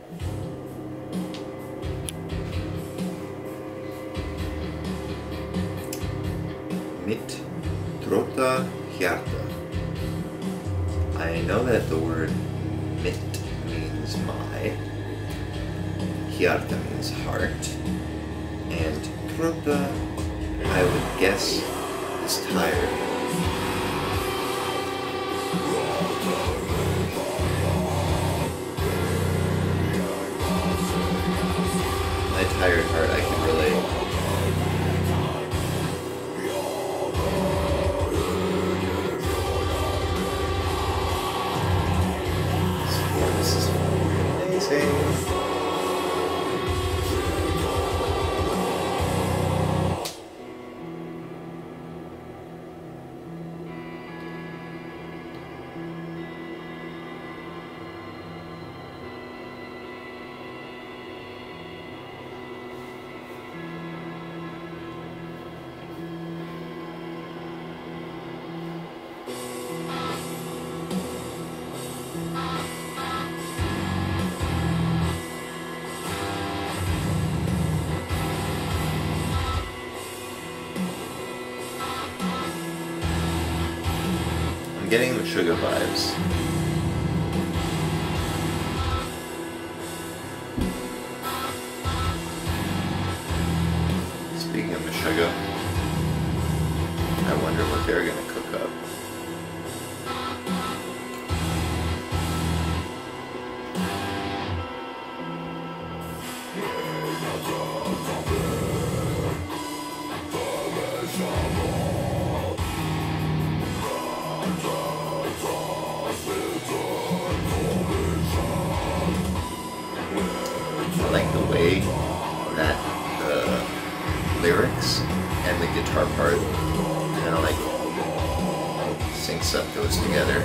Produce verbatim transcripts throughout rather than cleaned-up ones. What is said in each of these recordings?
Mitt trötta hjärta. I know that the word mitt means my, hjärta means heart, and trötta, I would guess, is tired. My tired heart, I can relate. This is amazing. I'm getting the Sugar vibes. Speaking of the Sugar, I wonder what they're gonna cook up. I like the way that the lyrics and the guitar part kind of like syncs up, goes together.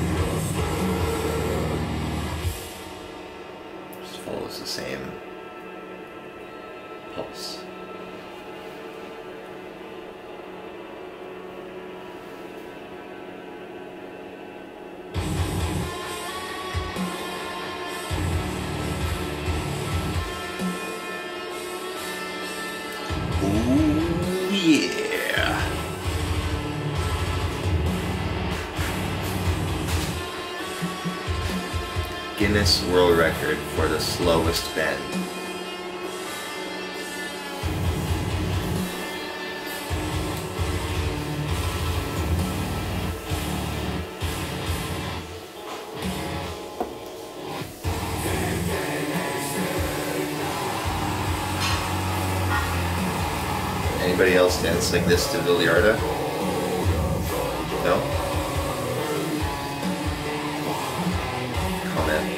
Just follows the same pulse. Ooh, yeah. Guinness World Record for the slowest bend. Anybody else dance like this to Viljarda? No? Comment.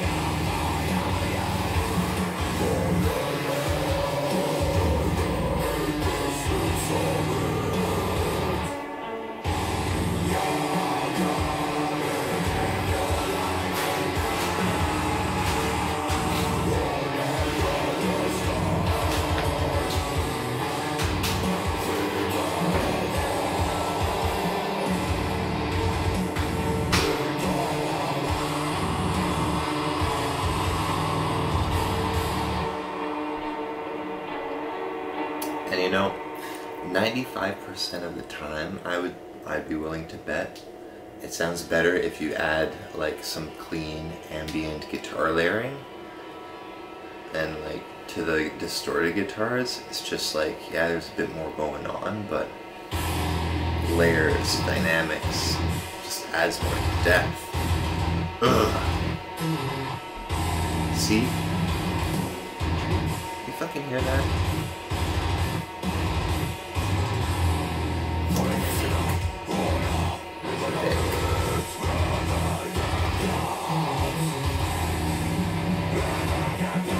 And you know, ninety-five percent of the time, I would, I'd be willing to bet it sounds better if you add like some clean ambient guitar layering. And like to the distorted guitars, it's just like, yeah, there's a bit more going on, but layers, dynamics, just adds more depth. Ugh. See? You fucking hear that?